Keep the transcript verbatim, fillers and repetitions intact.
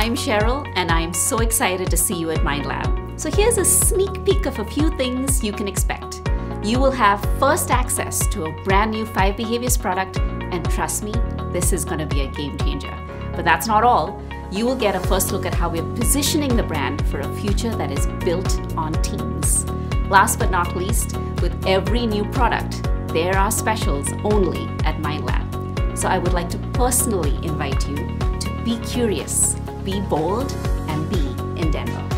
I'm Cheryl, and I'm so excited to see you at MindLab. So here's a sneak peek of a few things you can expect. You will have first access to a brand new Five Behaviors product, and trust me, this is going to be a game changer. But that's not all. You will get a first look at how we're positioning the brand for a future that is built on teams. Last but not least, with every new product, there are specials only at MindLab. So I would like to personally invite you to be curious, be bold, and be in Denver.